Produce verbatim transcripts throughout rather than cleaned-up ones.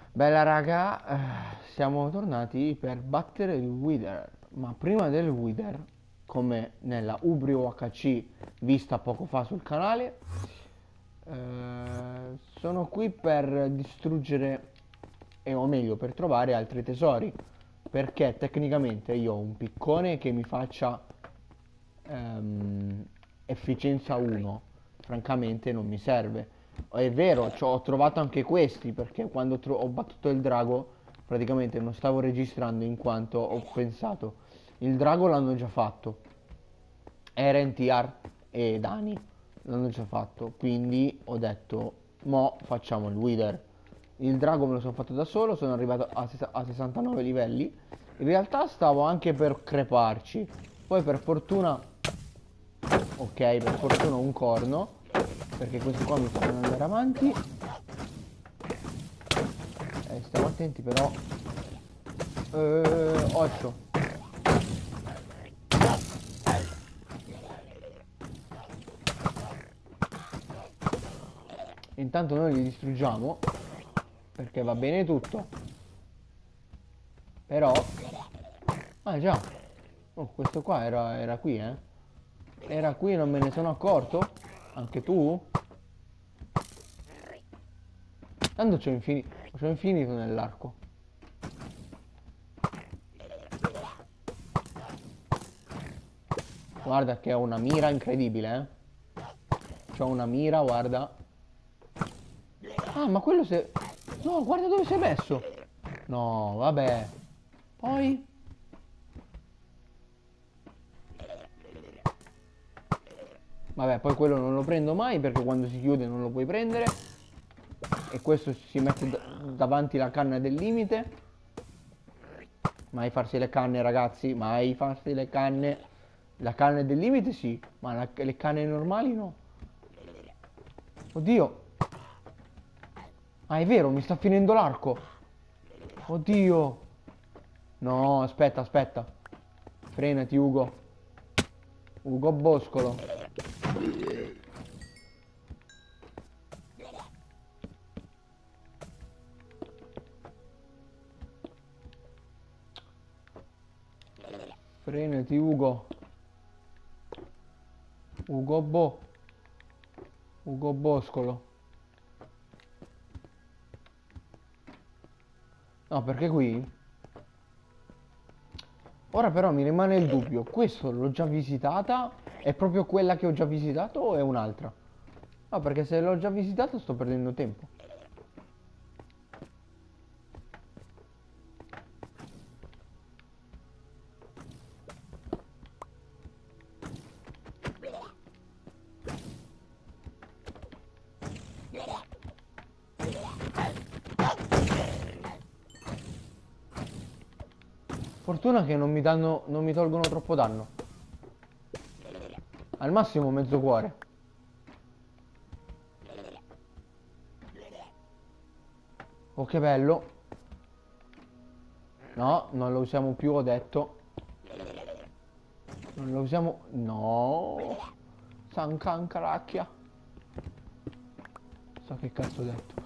Bella raga, eh, siamo tornati per battere il Wither, ma prima del Wither, come nella Ubrio U H C vista poco fa sul canale, eh, sono qui per distruggere, e o meglio per trovare altri tesori, perché tecnicamente io ho un piccone che mi faccia ehm, efficienza uno, francamente non mi serve. È vero, ci ho trovato anche questi perché quando tro- ho battuto il drago praticamente non stavo registrando in quanto ho pensato il drago l'hanno già fatto, Eren, Tiar e Dani l'hanno già fatto, quindi ho detto mo facciamo il Wither. Il drago me lo sono fatto da solo, sono arrivato a, ses- a sessantanove livelli. In realtà stavo anche per creparci, poi per fortuna, ok, per fortuna un corno, perché questi qua mi fanno andare avanti. Eh, stiamo attenti però. Eh, occhio. Intanto noi li distruggiamo, perché va bene tutto. Però... Ah già. Oh, questo qua era, era qui, eh. Era qui, non me ne sono accorto. Anche tu? Tanto c'ho infinito, c'ho infinito nell'arco. Guarda che ho una mira incredibile, eh. C'ho una mira, guarda. Ah, ma quello se... No, guarda dove si è messo. No, vabbè. Poi... Vabbè, poi quello non lo prendo mai perché quando si chiude non lo puoi prendere. E questo si mette da- davanti la canna del limite. Mai farsi le canne, ragazzi. Mai farsi le canne. La canna del limite sì, ma la- le canne normali no. Oddio. Ah, è vero, mi sta finendo l'arco. Oddio. No, aspetta, aspetta. Frenati, Ugo. Ugo Boscolo. Frenati, Ugo. Ugo Bo. Ugo Boscolo. No, perché qui? Ora però mi rimane il dubbio. Questo l'ho già visitata? È proprio quella che ho già visitato o è un'altra? No, perché se l'ho già visitata sto perdendo tempo. Fortuna che non mi danno, non mi tolgono troppo danno. Al massimo mezzo cuore. Oh che bello. No, non lo usiamo più, ho detto. Non lo usiamo... No. San cancaracchia. So che cazzo ho detto.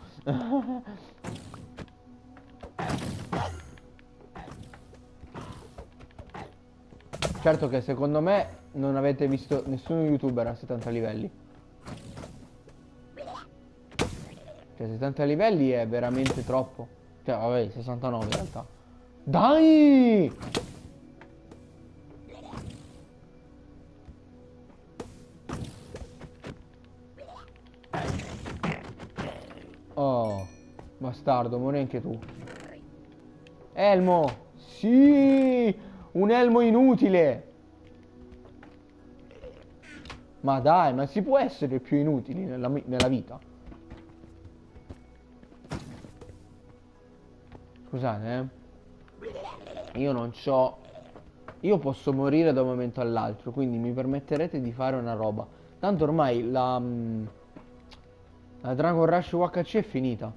Certo che secondo me non avete visto nessun youtuber a settanta livelli. Cioè settanta livelli è veramente troppo. Cioè vabbè, sessantanove in realtà. Dai! Oh, bastardo, muori anche tu. Elmo! Sì! Un elmo inutile! Ma dai, ma si può essere più inutili nella, nella vita? Scusate, eh. Io non c'ho... Io posso morire da un momento all'altro, quindi mi permetterete di fare una roba. Tanto ormai la... mm, la Dragon Rush U H C è finita.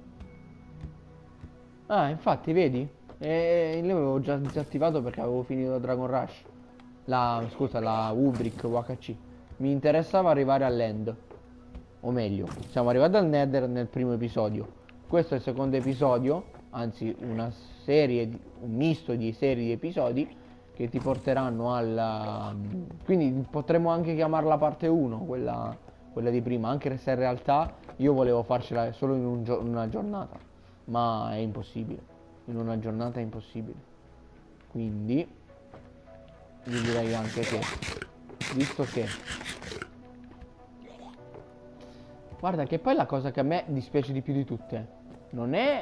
Ah, infatti, vedi? E io l'avevo già disattivato perché avevo finito la Dragon Rush. La, scusa, la Ubrick U H C. Mi interessava arrivare all'end. O meglio, siamo arrivati al Nether nel primo episodio. Questo è il secondo episodio. anzi una serie, di, un misto di serie di episodi che ti porteranno alla... quindi potremmo anche chiamarla parte uno, quella, quella di prima, anche se in realtà io volevo farcela solo in, un gio- in una giornata, ma è impossibile, in una giornata è impossibile. Quindi io direi anche che, visto che... Guarda che poi la cosa che a me dispiace di più di tutte, non è...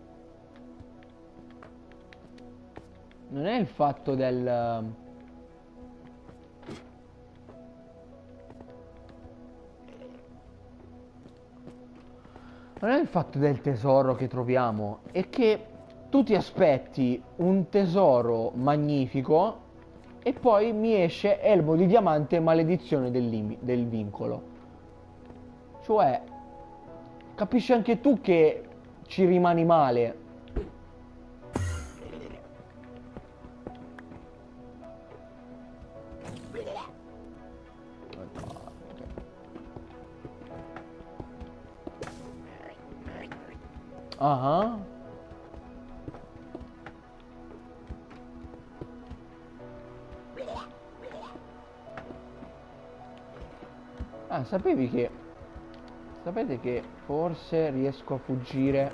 non è il fatto del... non è il fatto del tesoro che troviamo, è che tu ti aspetti un tesoro magnifico e poi mi esce elmo di diamante e maledizione del, lim- del vincolo. Cioè, capisci anche tu che ci rimani male. Ah, ah, sapevi che... sapete che forse riesco a fuggire?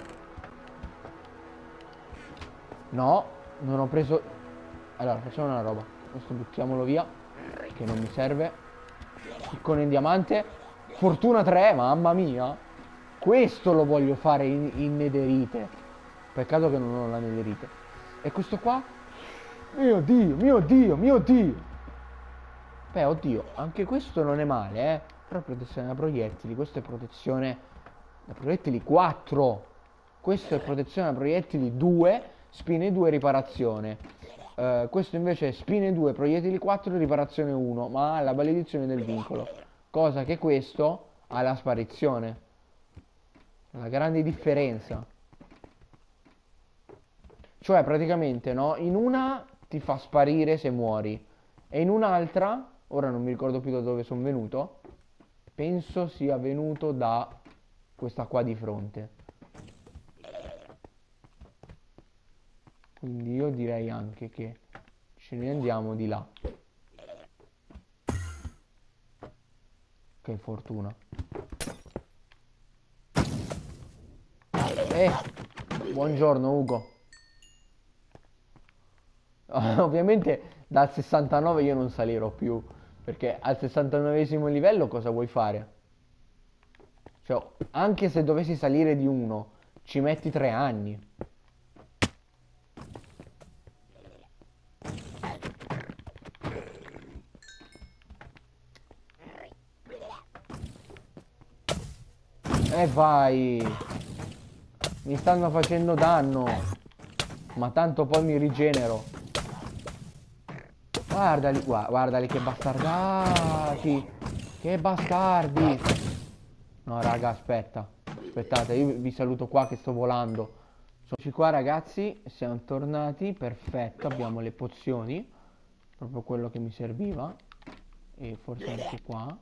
No, non ho preso... Allora, facciamo una roba. Questo buttiamolo via, che non mi serve. Piccone in diamante. Fortuna tre, mamma mia. Questo lo voglio fare in, in nederite. Peccato che non ho la nederite. E questo qua? Mio Dio, mio Dio, mio Dio. Beh, oddio, anche questo non è male, eh. Però è protezione da proiettili. Questo è protezione da proiettili quattro. Questo è protezione da proiettili due, spine due, riparazione. Eh, questo invece è spine due, proiettili quattro, riparazione uno, ma ha la maledizione del vincolo. Cosa che questo ha la sparizione. La grande differenza. Cioè, praticamente, no? In una ti fa sparire se muori. E in un'altra, ora non mi ricordo più da dove sono venuto, penso sia venuto da questa qua di fronte. Quindi io direi anche che ce ne andiamo di là. Che fortuna. Eh, buongiorno Ugo. Ovviamente dal sessantanove io non salirò più, perché al sessantanovesimo livello cosa vuoi fare? Cioè, anche se dovessi salire di uno, ci metti tre anni. E vai! Mi stanno facendo danno, ma tanto poi mi rigenero. Guardali, gua- guardali che bastardati! Che bastardi! No, raga, aspetta. Aspettate, io vi saluto qua che sto volando. Eccoci qua, ragazzi, siamo tornati. Perfetto, abbiamo le pozioni. Proprio quello che mi serviva. E forse anche qua.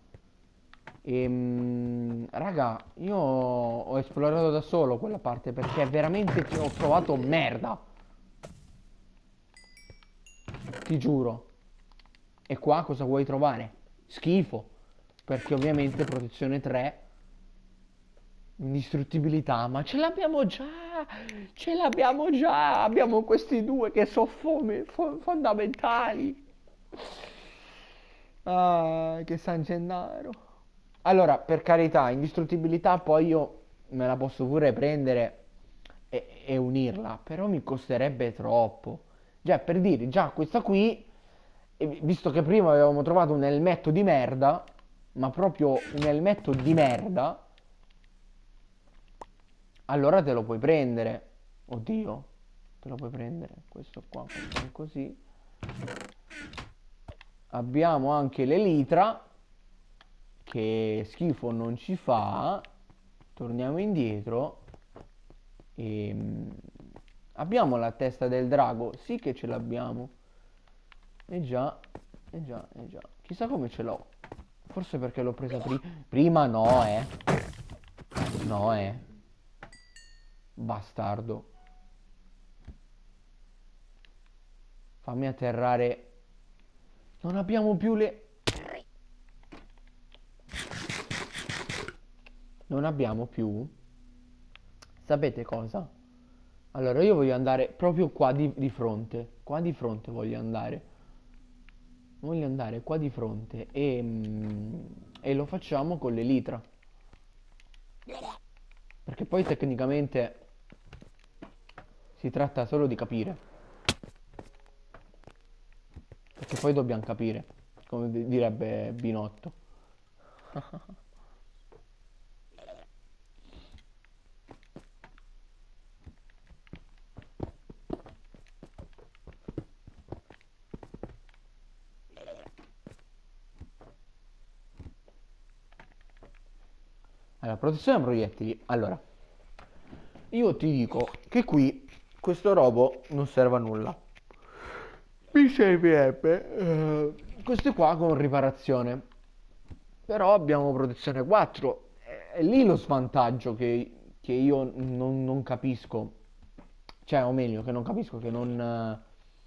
E, raga, io ho esplorato da solo quella parte perché veramente ci ho trovato merda. Ti giuro. E qua cosa vuoi trovare? Schifo. Perché ovviamente protezione tre, indistruttibilità, ma ce l'abbiamo già. Ce l'abbiamo già. Abbiamo questi due che sono fome- fo- fondamentali. Ah, che San Gennaro. Allora, per carità, indistruttibilità poi io me la posso pure prendere e, e unirla, però mi costerebbe troppo. Già, per dire, già questa qui, e visto che prima avevamo trovato un elmetto di merda, ma proprio un elmetto di merda, allora te lo puoi prendere. Oddio, te lo puoi prendere. Questo qua, facciamo così. Abbiamo anche l'elitra, che schifo non ci fa. Torniamo indietro. E abbiamo la testa del drago, sì che ce l'abbiamo. E già, e già, e già. Chissà come ce l'ho. Forse perché l'ho presa prima. Prima no, eh. No, eh. Bastardo. Fammi atterrare. Non abbiamo più le... Non abbiamo più... Sapete cosa? Allora io voglio andare proprio qua di, di fronte. Qua di fronte voglio andare. Voglio andare qua di fronte e, mm, e lo facciamo con l'elitra. Perché poi tecnicamente si tratta solo di capire. Perché poi dobbiamo capire, come di- direbbe Binotto. Allora, protezione proiettili. Allora, io ti dico che qui questo robo non serve a nulla. Mi servirebbe eh, queste qua con riparazione. Però abbiamo protezione quattro. È, è lì lo svantaggio che, che io non, non capisco. Cioè, o meglio, che non capisco, che non... eh,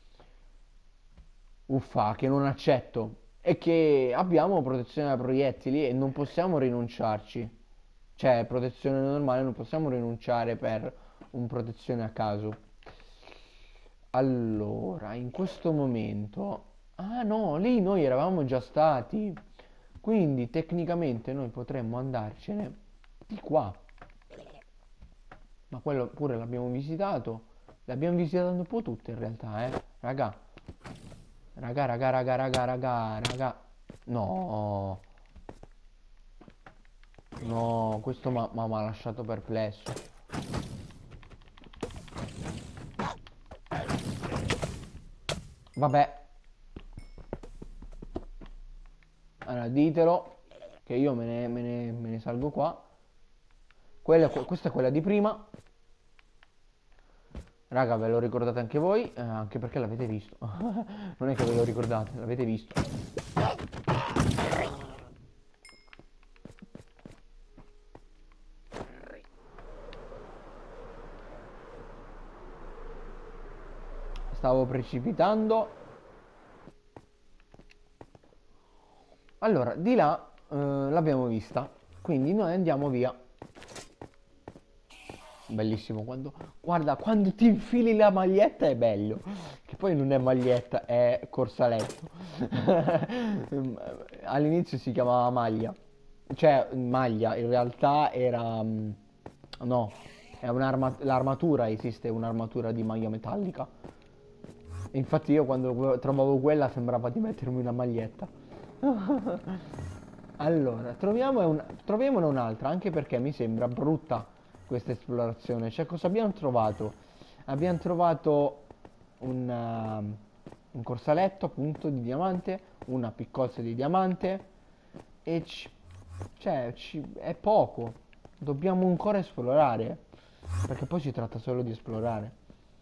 uffa, che non accetto. È che abbiamo protezione da proiettili e non possiamo rinunciarci. Cioè, protezione normale non possiamo rinunciare per un protezione a caso. Allora, in questo momento... Ah no, lì noi eravamo già stati. Quindi tecnicamente noi potremmo andarcene di qua. Ma quello pure l'abbiamo visitato. L'abbiamo visitato un po' tutte in realtà, eh. Raga. Raga, raga, raga, raga, raga, raga. No. No, questo mi ha lasciato perplesso. Vabbè. Allora, ditelo che io me ne, me ne- me ne salgo qua. Quella- questa è quella di prima. Raga, ve lo ricordate anche voi, eh, anche perché l'avete visto. Non è che ve lo ricordate, l'avete visto. Stavo precipitando. Allora, di là eh, l'abbiamo vista. Quindi noi andiamo via. Bellissimo quando... Guarda, quando ti infili la maglietta è bello. Che poi non è maglietta, è corsaletto. All'inizio si chiamava maglia. Cioè, maglia, in realtà era... mm, No, è un'arma... l'armatura, esiste un'armatura di maglia metallica. Infatti io quando trovavo quella sembrava di mettermi una maglietta. Allora, troviamo un... troviamone un'altra, anche perché mi sembra brutta questa esplorazione. Cioè, cosa abbiamo trovato? Abbiamo trovato un, um, un corsaletto appunto di diamante, una pickozza di diamante e ci... cioè, ci... è poco. Dobbiamo ancora esplorare, perché poi si tratta solo di esplorare.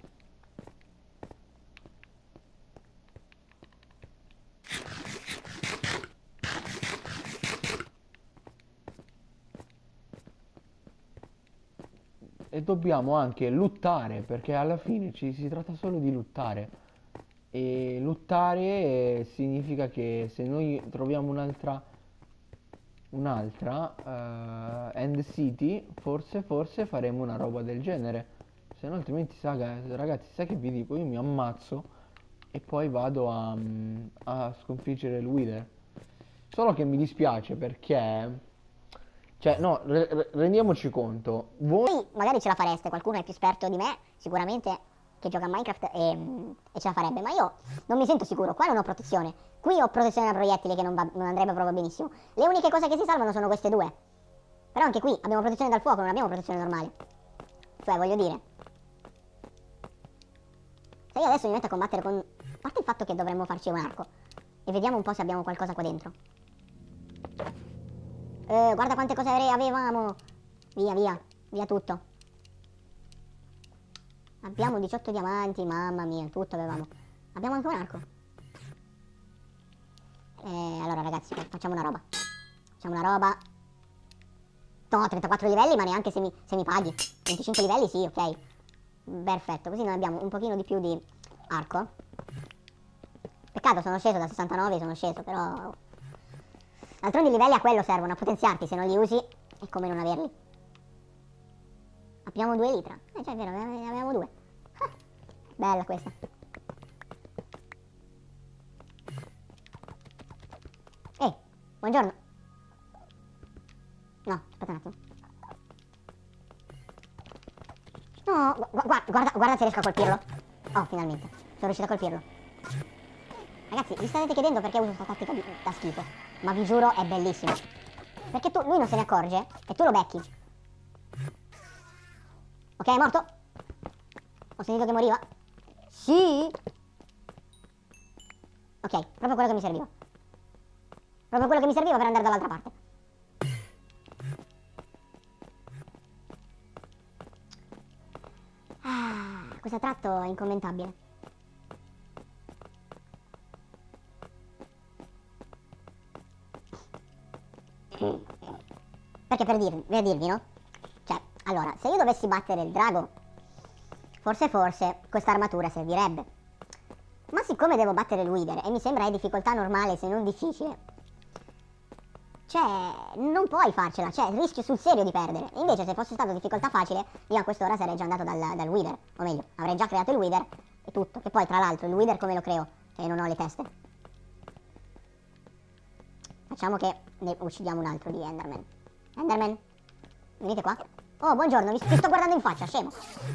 E dobbiamo anche lottare, perché alla fine ci si tratta solo di lottare. E lottare eh, significa che se noi troviamo un'altra un'altra eh, End City, forse forse faremo una roba del genere. Se no altrimenti sa, ragazzi, sai che vi dico? Io mi ammazzo e poi vado a, mm, a sconfiggere il Wither. Solo che mi dispiace perché... Cioè, no, re- re- rendiamoci conto. Voi... Voi magari ce la fareste, qualcuno è più esperto di me, sicuramente, che gioca a Minecraft e, e ce la farebbe, ma io non mi sento sicuro, qua non ho protezione, qui ho protezione da proiettili che non, va, non andrebbe proprio benissimo, le uniche cose che si salvano sono queste due, però anche qui abbiamo protezione dal fuoco, non abbiamo protezione normale, cioè voglio dire, se io adesso mi metto a combattere con, a parte il fatto che dovremmo farci un arco, e vediamo un po' se abbiamo qualcosa qua dentro. Eh, guarda quante cose avevamo. Via, via, via tutto. Abbiamo diciotto diamanti, mamma mia, tutto avevamo. Abbiamo anche un arco. Eh, allora ragazzi, facciamo una roba. Facciamo una roba. No, trentaquattro livelli, ma neanche se mi, se mi paghi. venticinque livelli, sì, ok. Perfetto, così noi abbiamo un pochino di più di arco. Peccato, sono sceso da sessantanove, sono sceso, però... D'altronde i livelli a quello servono, a potenziarti, se non li usi è come non averli. Abbiamo due litra. Eh già è vero, ne avevamo due. Ah, bella questa. Ehi, buongiorno. No, aspetta un attimo. No, gu gu guarda, guarda se riesco a colpirlo. Oh, finalmente, sono riuscito a colpirlo. Ragazzi, vi state chiedendo perché uso questa tattica di, da schifo, ma vi giuro è bellissimo. Perché tu, lui non se ne accorge e tu lo becchi. Ok, è morto? Ho sentito che moriva? Sì. Ok, proprio quello che mi serviva. Proprio quello che mi serviva per andare dall'altra parte. Ah, questo tratto è incommentabile. Perché per dirvi, per dirvi, no? Cioè, allora, se io dovessi battere il drago, forse forse questa armatura servirebbe. Ma siccome devo battere il Wither e mi sembra è difficoltà normale se non difficile, cioè, non puoi farcela, cioè, rischio sul serio di perdere. Invece se fosse stato difficoltà facile, io a quest'ora sarei già andato dal, dal Wither, o meglio, avrei già creato il Wither e tutto. Che poi, tra l'altro, il Wither come lo creo? Cioè, non ho le teste. Facciamo che ne uccidiamo un altro di Enderman. Enderman, venite qua. Oh, buongiorno, vi, vi sto guardando in faccia, scemo.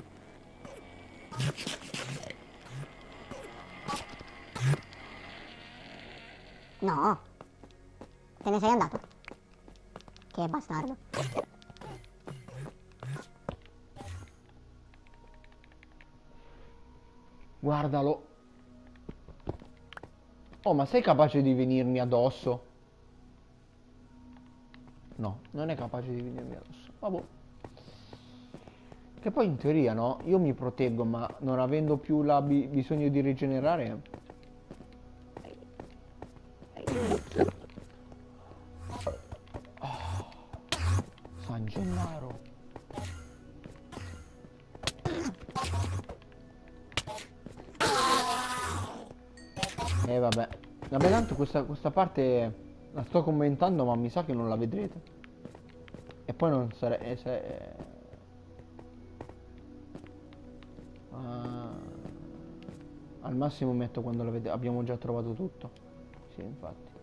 No. Te ne sei andato? Che bastardo. Guardalo. Oh, ma sei capace di venirmi addosso? No, non è capace di venirmi addosso. Vabbè. Che poi in teoria, no? Io mi proteggo, ma non avendo più la bi bisogno di rigenerare... Oh, San Gennaro. E eh, vabbè. Vabbè, tanto questa, questa parte la sto commentando, ma mi sa che non la vedrete. E poi non sarei... Eh, se... uh, al massimo metto quando la vedete. Abbiamo già trovato tutto. Sì, infatti.